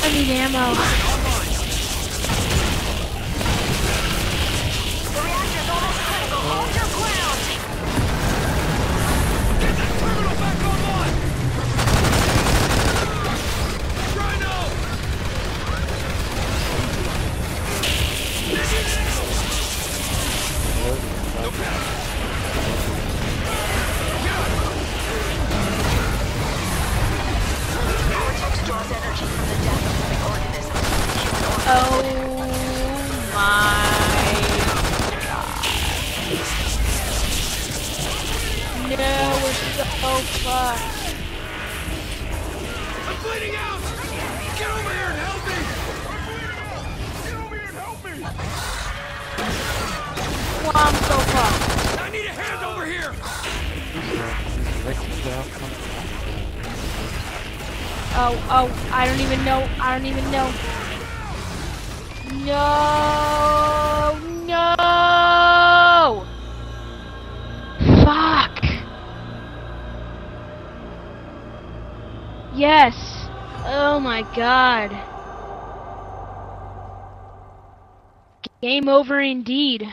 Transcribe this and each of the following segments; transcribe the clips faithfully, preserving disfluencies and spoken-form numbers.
I need ammo. The reactor's almost critical. Hold your ground. Get that terminal back online! Rhino! Vortex draws energy from the death of living organisms. Oh my god. No, we're so fucked. I'm bleeding out! Get over here and help me! Get over here and help me! Well, I'm so fucked. I need a hand over here! Oh, oh, I don't even know. I don't even know. No, no! Fuck! Yes! Oh my god. Game over indeed.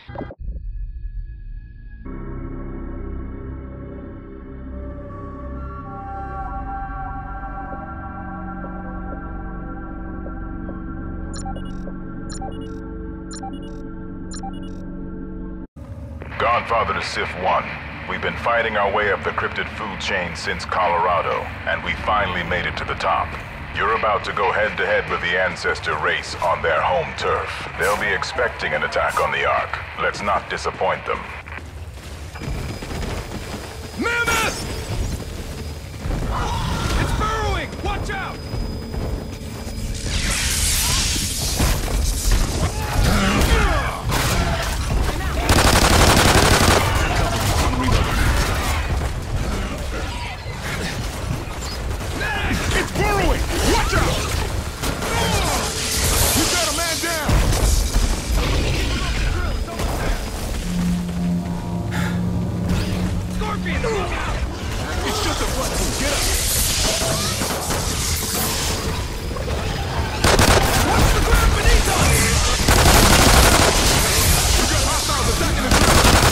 Godfather to Sif one. We've been fighting our way up the cryptid food chain since Colorado, and we finally made it to the top. You're about to go head-to-head with the Ancestor race on their home turf. They'll be expecting an attack on the Ark. Let's not disappoint them. Mammoth! It's burrowing! Watch out! It's burrowing! Watch out! You got a man down! Scorpion, look out! It's just a platform. Get up! Watch the ground beneath us! We got hostiles attacking the ground!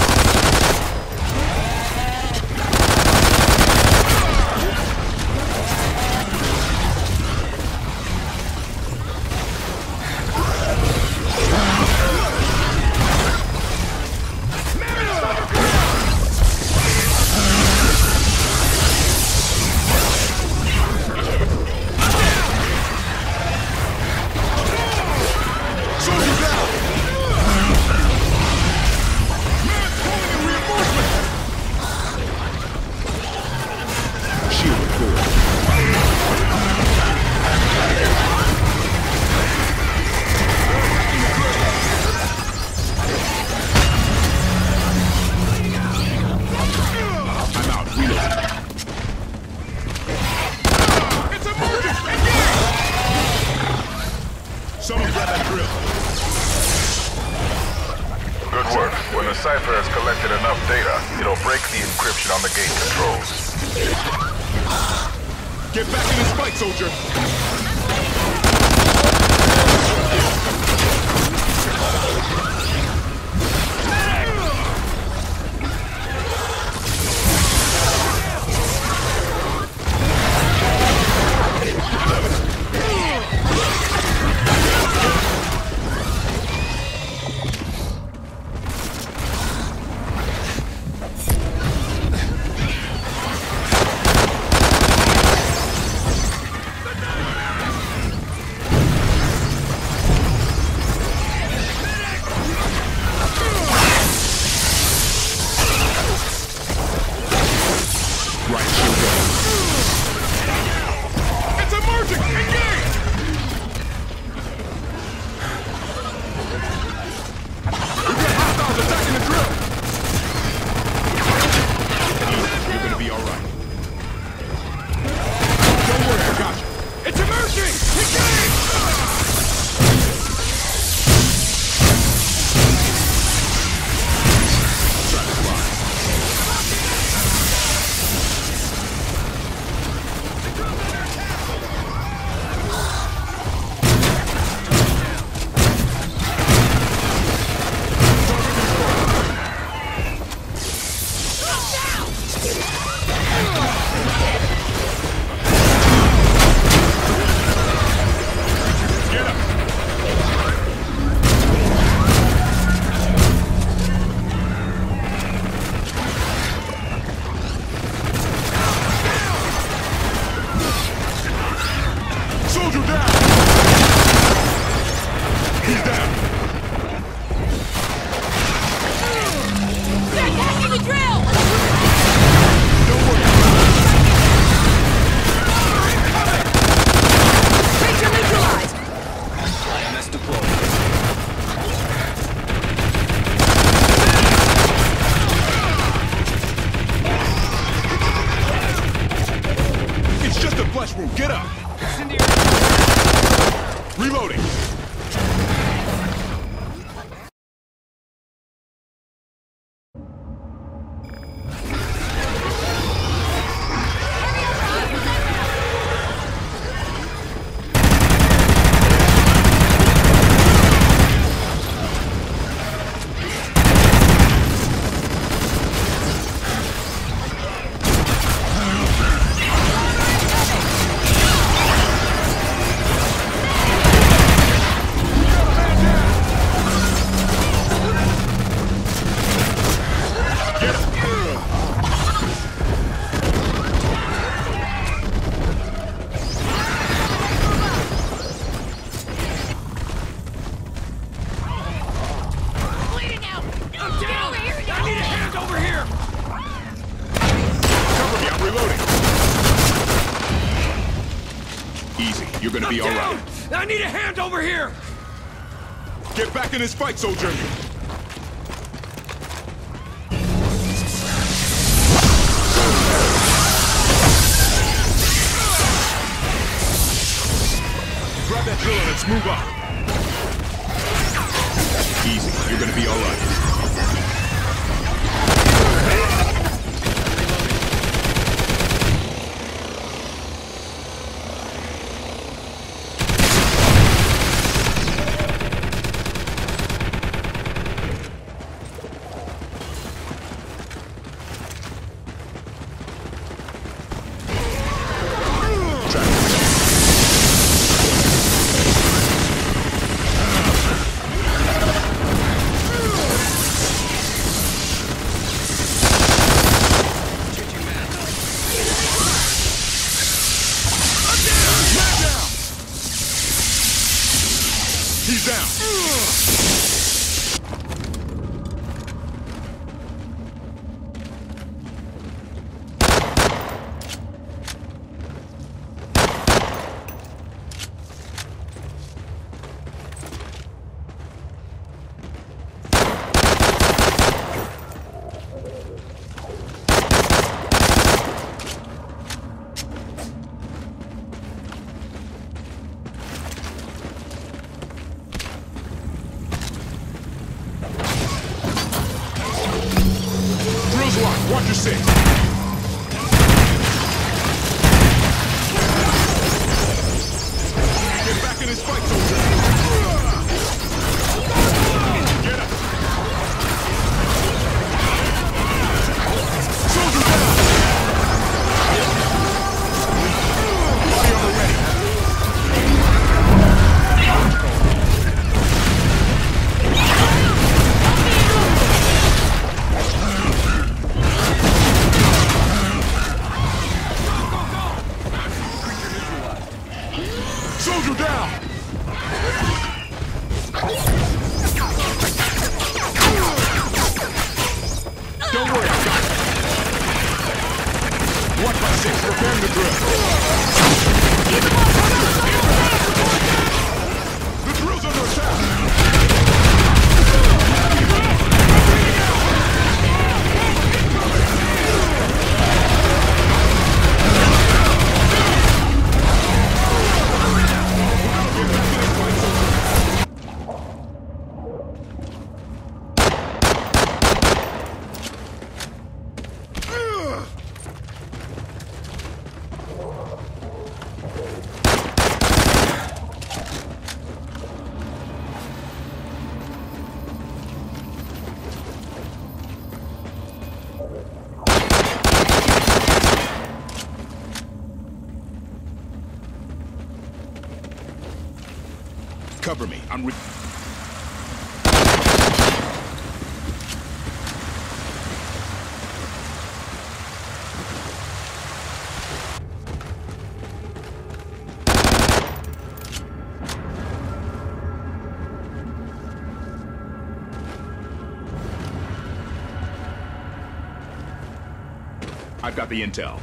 Someone grab that drill. Good work. When the Cypher has collected enough data, it'll break the encryption on the gate controls. Get back in this fight, soldier! Get up! Reloading! You're gonna be all right. I need a hand over here! Get back in this fight, soldier! Grab that drill and let's move up. Easy. You're gonna be all right. He's down! Watch your six. Get back in this fight, soldier. Get up. Soldier down. Body armor ready. Soldier down! Don't worry, I got it. Watch my six, preparing the drill. The drill's under attack! Cover me. I'm re- I've got the intel.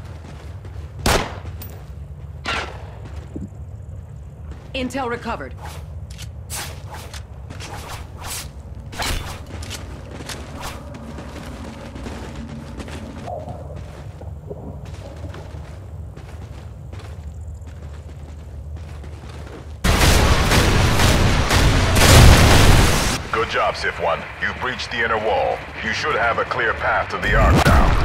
Intel recovered. Good job, Sif one. You've breached the inner wall. You should have a clear path to the Ark now.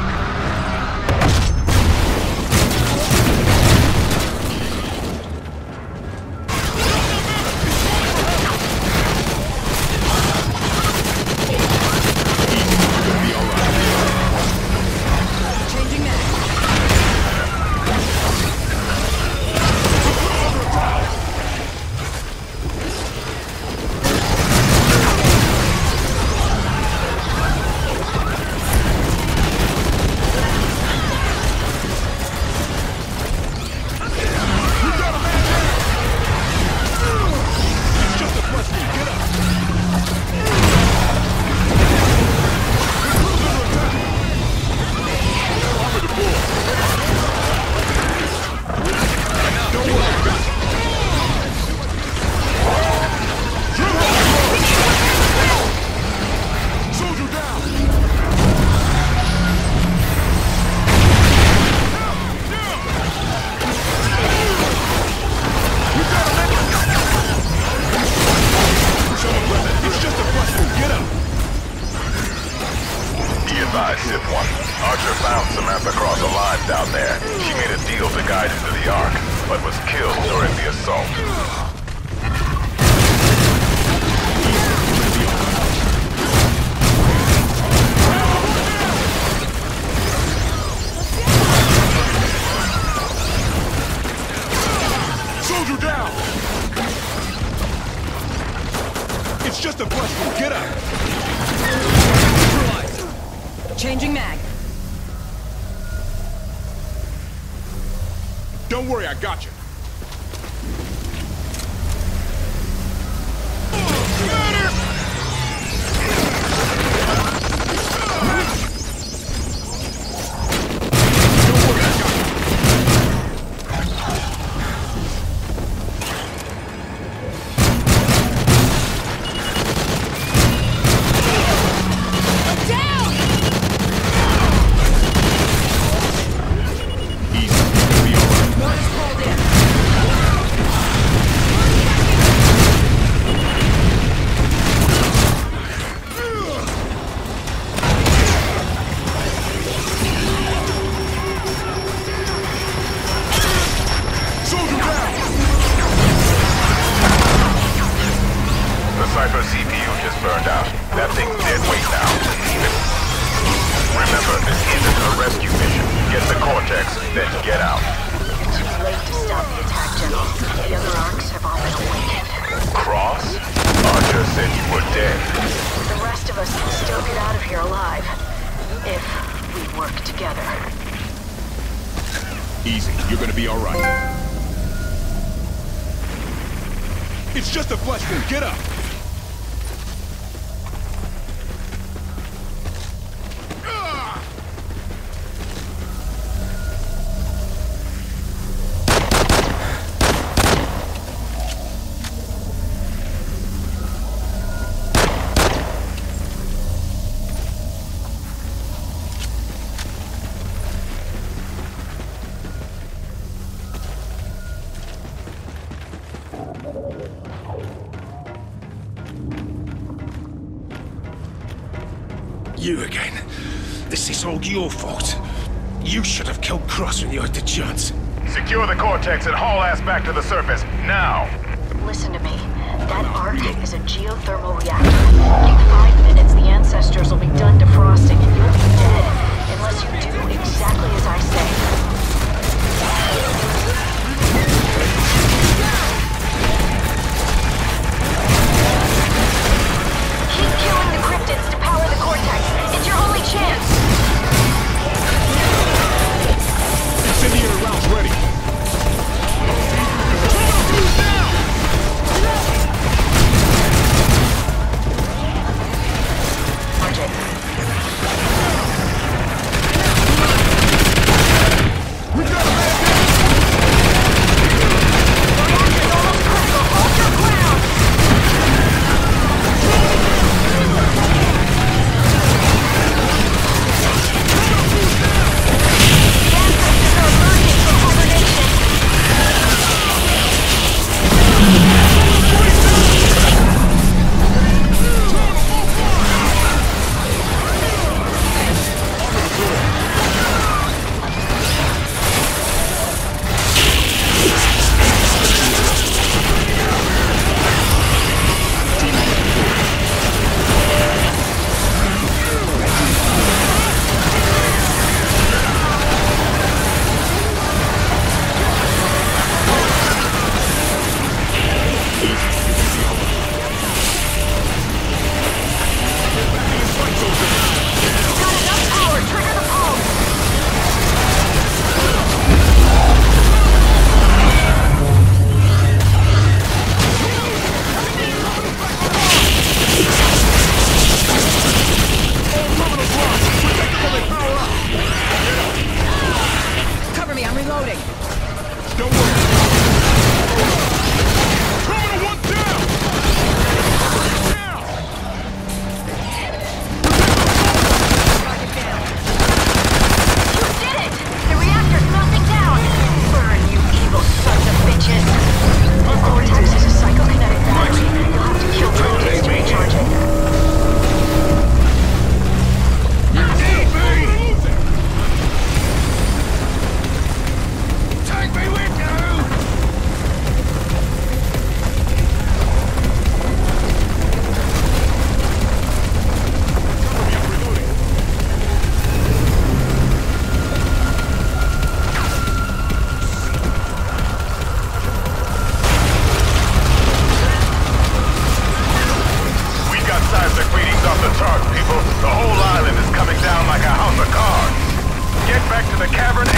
Sif one. Archer found Samantha Cross alive down there. She made a deal to guide him to the Ark, but was killed during the assault. Soldier down! It's just a bus move. Get up! Changing mag. Don't worry, I got you. Cypher C P U just burned out. That thing's dead weight now. Remember, this isn't a rescue mission. Get the Cortex, then get out. It's too late to stop the attack, General. The other Arks have all been awakened. Cross? Archer said you were dead. The rest of us can still get out of here alive. If we work together. Easy. You're gonna be all right. It's just a flesh wound. Get up! You again. This is all your fault. You should have killed Cross when you had the chance. Secure the Cortex and haul ass back to the surface, now! Listen to me. That Ark is a geothermal reactor. In five minutes, the Ancestors will be done defrosting and you'll be dead. Unless you do exactly as I say. Keep killing the cryptids to power the Cortex. It's your only chance. Incendiary rounds ready. back to the cavern